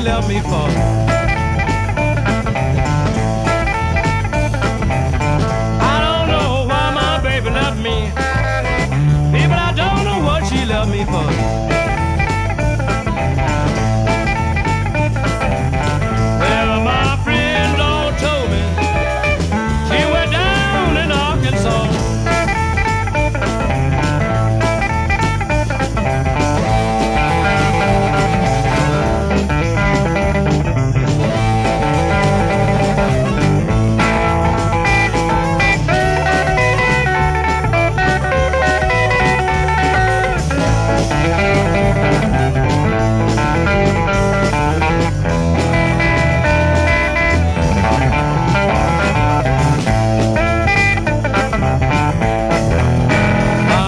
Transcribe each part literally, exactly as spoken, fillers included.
left me for. I don't know why my baby left me, people, I don't know what she left me for. Well, my friends all told me she went down in Arkansas.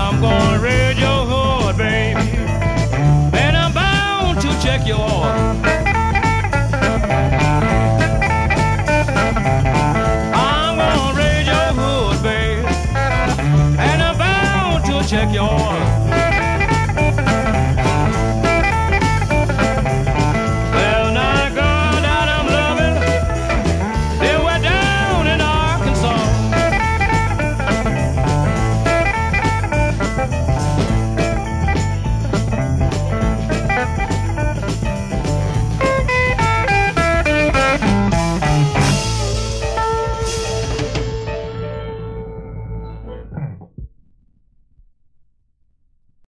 Check your order.